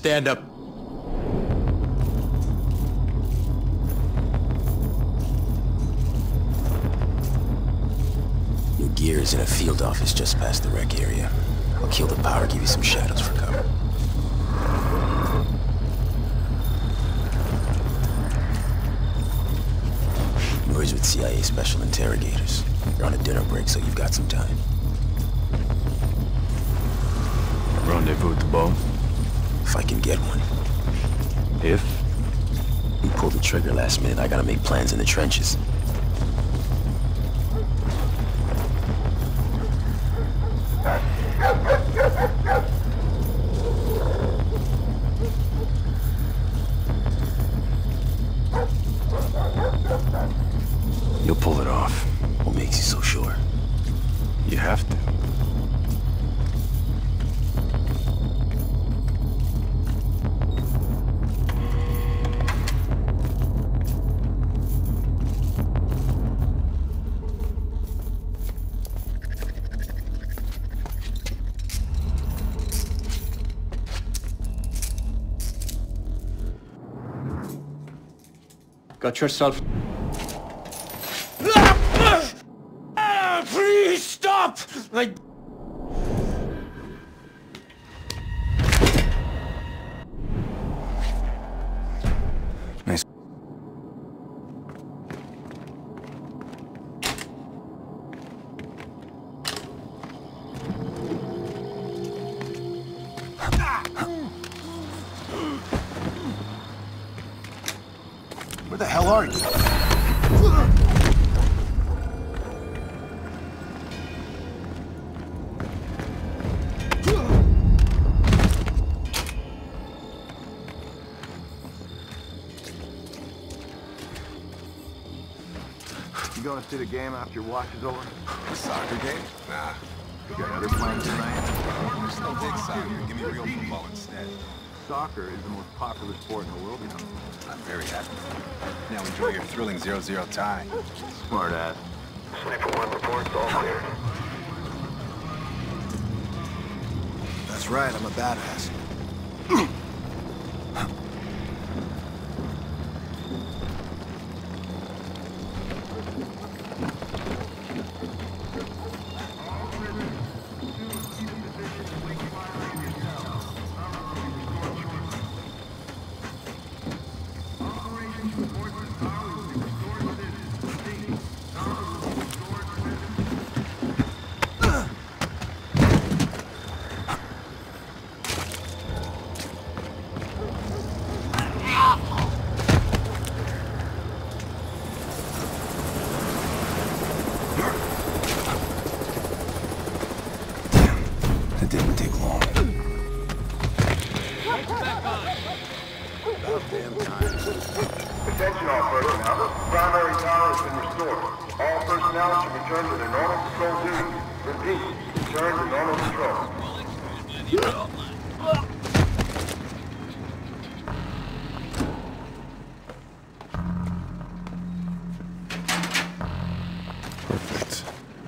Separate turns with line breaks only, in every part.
stand up.
Your gear is in a field office just past the wreck area. I'll kill the power, give you some shadows for cover. Noise with CIA special interrogators. You're on a dinner break, so you've got some time.
Rendezvous with the boss?
If I can get one.
If?
You pulled the trigger last minute. I gotta make plans in the trenches.
You'll pull it off.
What makes you so sure?
You have to.
Got yourself...
Please stop!
Nice.
Where the hell are you?
You going to see the game after your watch is over?
The soccer game? Nah.
You got other plans tonight?
There's no big soccer. Give me real football instead.
Soccer is the most popular sport in the world, you know.
I'm very happy. Now enjoy your thrilling 0-0 tie.
Smart ass.
Sniper 1 reports, all clear.
That's right, I'm a badass.
It didn't take long.
About damn time.
Attention all personnel. Primary power has been restored. All personnel should return to their normal control duties. Repeat, return to normal control.
Perfect.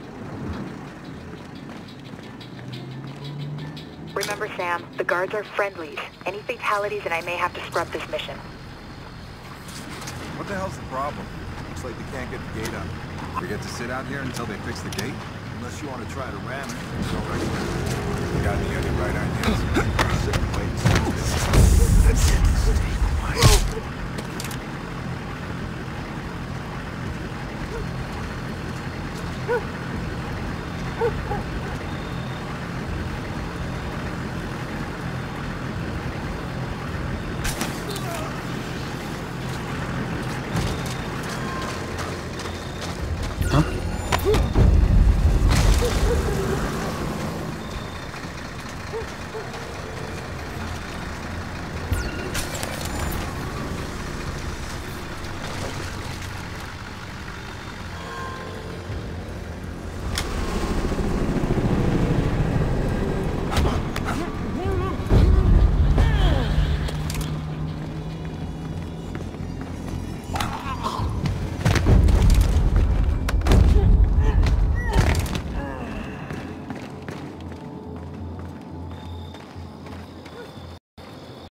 Remember, Sam, the guards are friendlies. Any fatalities and I may have to scrub this mission.
What the hell's the problem? Looks like they can't get the gate up. We get to sit out here until they fix the gate? Unless you want to try to ram it. You got any other right ideas? Sit and wait.
Woo!